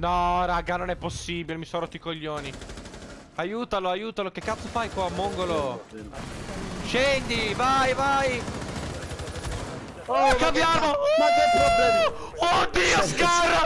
No, raga, non è possibile, mi sono rotti i coglioni. Aiutalo, aiutalo, che cazzo fai qua, mongolo? Scendi, vai, vai. Oh, cambiamo! Ma che problemi? Oddio, Scar!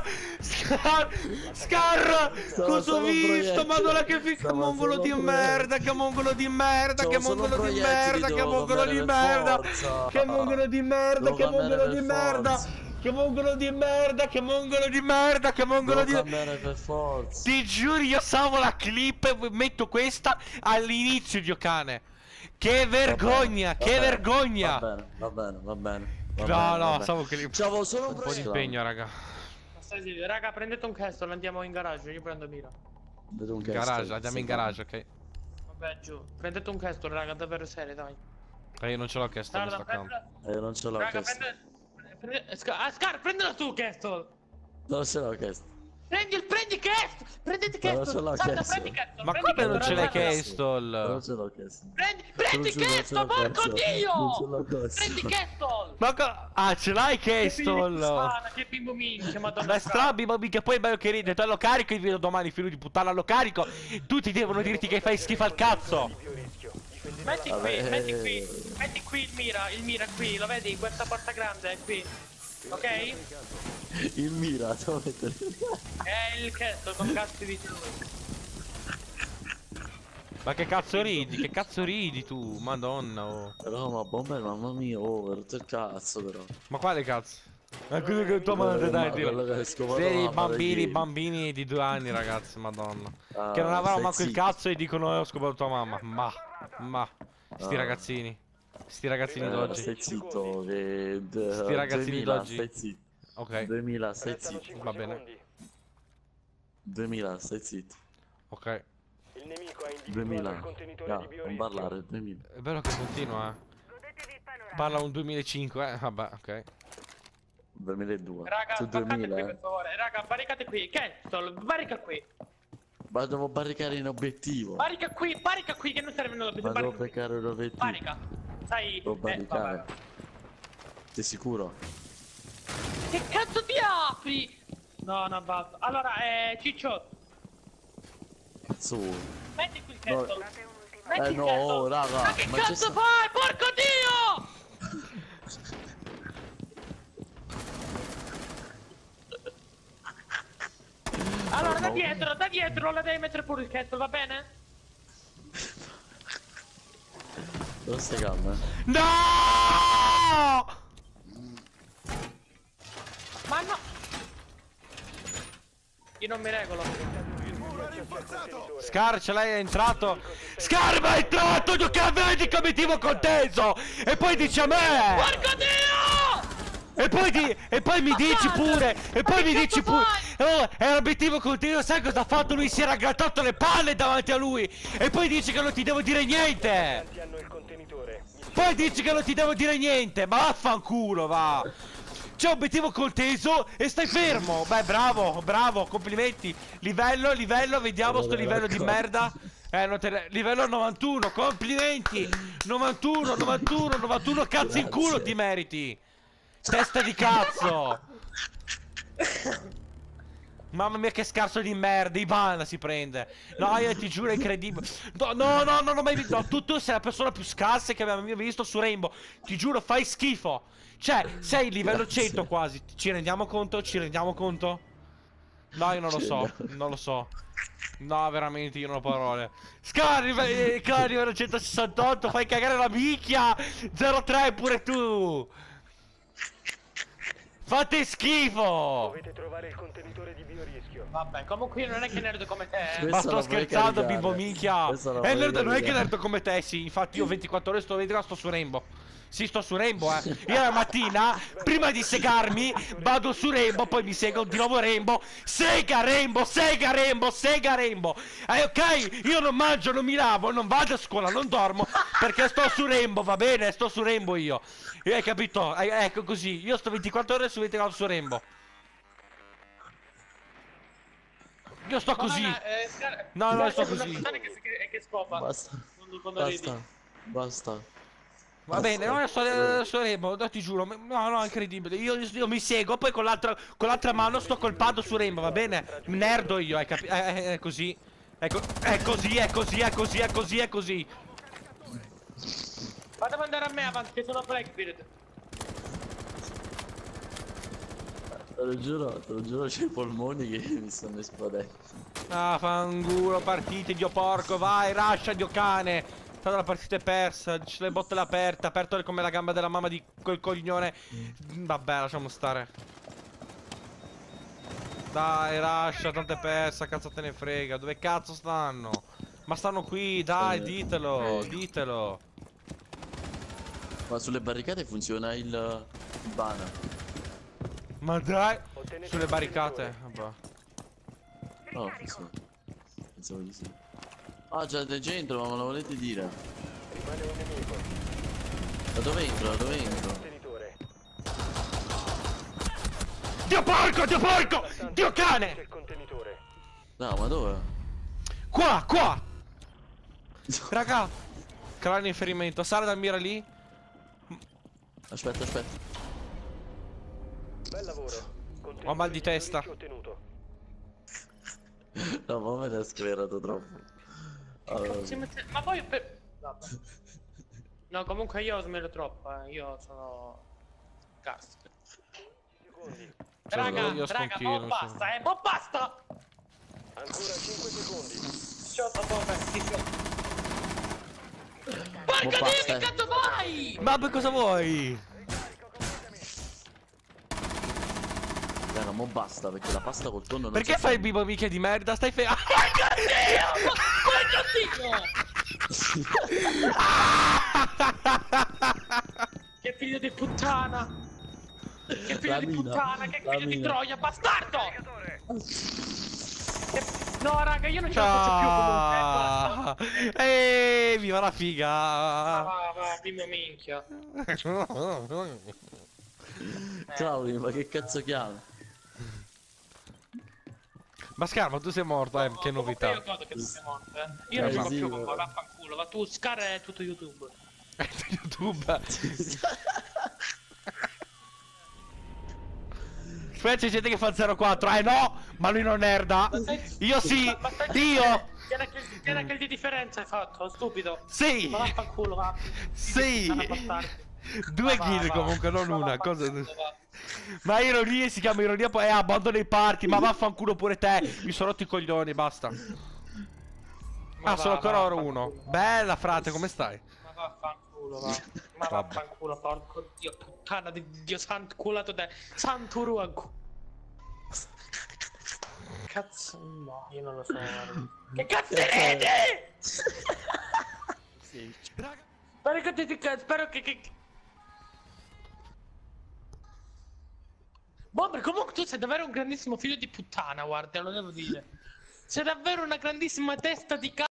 Scar! Cosa ho visto? Madonna che figa! Mongolo di merda! Che mongolo di merda! Che mongolo di merda! Che mongolo di merda! Che mongolo di merda! Che mongolo di merda! Che mongolo di merda! Che mongolo di merda! Che mongolo di merda! Per forza. Ti giuro, io salvo la clip e metto questa all'inizio, Dio cane! Che vergogna! Che vergogna! Va bene, va bene, va bene. No, no, salvo clip. C'avevo solo Un po' di impegno, raga. Raga, prendete un castle, andiamo in garage, io prendo mira. In garage, andiamo in garage, ok. Vabbè, giù. Prendete un castle, raga, davvero serio, dai. Io non ce l'ho chiesto, mi sto io non ce l'ho chiesto. Scar, prendila tu, castle! Non ce l'ho chiesto. Prendi castle! Prendete castle! Salta, prendi castle! Ma come non ce l'hai chiesto? Non ce l'ho chiesto. Prendi castle, porco dio! Prendi castle! Ma ah, ce l'hai Castle? Che bimbo minchia, madonna. Ma strabimbo minchia, poi è bello che ride. Te lo carico il video domani, figlio di puttana, lo carico. Tutti devono dirti che fai schifo al cazzo. Metti qui il mira qui, lo vedi? Questa porta grande è qui. Ok? Il mira, devo mettere. È il castle con cazzo di lui. Ma che cazzo ridi? Che cazzo ridi tu? Madonna, oh. Però ma bomber, mamma mia, oh, rotto il cazzo però. Ma quale cazzo? Ma quello che tua madre dai, Dio. Sei bambini di 2 anni, ragazzi, madonna. Che non avranno manco il cazzo e dicono ho scopato tua mamma. Ma. Sti ragazzini. Sti ragazzini d'oggi. Stai zitto, che... Sti ragazzini d'oggi. Stai zitto. Ok. 2000, stai zitto. Va bene. 2000, stai zitto. Ok. Il nemico ha individuato 2000. il contenitore di Non parlare, 2000. È bello che continua, Parla un 2005, vabbè, ok. 2002. Raga, Su barricate 2000. qui per favore. Raga, barricate qui. Castle, barrica qui. Ma devo barricare in obiettivo. Barrica qui, che non serve l'obiettivo. Ma devo barricare l'obiettivo. Barrica. Sai, Devo barricare. Sei sicuro? Che cazzo ti apri? No, basta. Allora, Ciccio, Su. metti qui il castle. No. Metti il No, castle. raga. Ma che cazzo fai? Porco dio! Allora, da dietro la devi mettere pure il castle, va bene? Dove stai calmo, No! Ma no! Io non mi regolo. Scar, ce l'hai entrato? Scar, ma è entrato! Che vedi che obiettivo conteso! E poi dici a me! Porco dio! E poi mi dici pure! E poi mi dici pure! Oh, è un obiettivo continuo, sai cosa ha fatto? Lui si era aggrattato le palle davanti a lui! E poi dici che non ti devo dire niente! Poi dici che non ti devo dire niente! Ma vaffanculo, va! C'è obiettivo conteso e stai fermo! Beh, bravo, complimenti! Livello, vediamo sto livello di merda! Livello 91, complimenti! 91, cazzo in culo ti meriti! Testa di cazzo! Mamma mia che scarso di merda, Ivana si prende. No, io ti giuro è incredibile. No, non ho mai visto. No, tu sei la persona più scarsa che abbiamo visto su Rainbow. Ti giuro, fai schifo. Cioè, sei livello 100 quasi. Ci rendiamo conto? No, io non lo so. No, veramente, io non ho parole. Scar, livello 168, fai cagare la minchia. 03 pure tu. Fate schifo! Dovete trovare il contenitore di biorischio. Vabbè, comunque io non è che nerdo come te, Ma sto scherzando, caricare. bimbo minchia! Nerdo non è che nerdo come te, sì. Infatti io 24 ore sto su Rainbow. Sì, sto su Rainbow, Io la mattina, prima di segarmi, vado su Rainbow, poi mi sego di nuovo Rainbow. Sega Rainbow! Ok? Io non mangio, non mi lavo, non vado a scuola, non dormo, perché sto su Rainbow, va bene? Sto su Rainbow io. Hai capito? Ecco così, io sto 24 ore su 24 su Rainbow. Io sto così. No, sto così. Che scopa. Basta. Quando ridi. Basta. Va bene, no, adesso Remo, no, ti giuro, no, è incredibile. Io mi seguo, poi con l'altra mano sto colpando su Remo, va bene? Nerdo io, hai capito? È così. È così, è così, è così, è così, è così. Fatemi andare a me avanti, che sono Blackbeard. Te lo giuro, c'è i polmoni che mi stanno esplodendo. Ah, fangulo, partite, dio porco, vai, rascia, dio cane. Tanto la partita è persa, c'è le botte aperte, aperto come la gamba della mamma di quel coglione. Vabbè, lasciamo stare. Dai, rascia, tanto è persa, cazzo te ne frega. Dove cazzo stanno? Ma stanno qui, dai, ditelo, ditelo. Ma sulle barricate funziona il banner. Ma dai, sulle barricate. Vabbè. No, funziona. Pensavo di sì. Ah, già del centro, ma me lo volete dire? Rimane un nemico. Da dove entro? Da dove entro? Contenitore. Dio porco, dio porco, dio C'è cane. il contenitore. No, ma dove? Qua, qua. Raga, cranio in ferimento. Sara dal mira lì. Aspetta, aspetta. Bel lavoro. Ho mal di testa. Ottenuto. No, ma me l'ha squerato troppo. Allora, Ma poi per... Vabbè. No, comunque io smelo troppo, io sono... Cazzo. Secondi. Raga, io raga, sconchino, mo basta, mo basta! Ancora 5 secondi. Sciotto, Mo Porca basta, Dio, che cazzo fai? Ma per cosa vuoi? raga, mo basta perché la pasta col tonno non Perché si fai il fa. bibo mica di merda? Stai fermo. Che figlio di puttana! Che figlio di mina, puttana, che figlio di mina. troia, bastardo! No, raga, io non ce la faccio più comunque, basta. Viva la figa. Va, primo minchia. Claudio, ma che cazzo chiama? Ma schermo, tu sei morto, che novità. Io godo che tu sei morto, Io non gioco sì, più con voi, vaffanculo. Ma tu, Scar è tutto YouTube. YouTube. Poi c'è gente che fa 04. No, ma lui non nerda. Io sì. Io. Che era che di differenza hai fatto, stupido? Sì. Ma vaffanculo, va. Sì. 2 kill comunque, non una. Cosa... Ma ironia si chiama ironia, poi abbandono i party. Ma vaffanculo pure te. Mi sono rotto i coglioni, basta. Ah, sono ancora oro 1. Bella frate, come stai? Ma vaffanculo, va. Ma vaffanculo, porco dio, puttana di dio santo culato da santo ruago. Cazzo, no, io non lo so. Che cazzo ridi? Sì. Raga. Spero che... Bomber, comunque tu sei davvero un grandissimo figlio di puttana, guarda, lo devo dire. Sei davvero una grandissima testa di cazzo.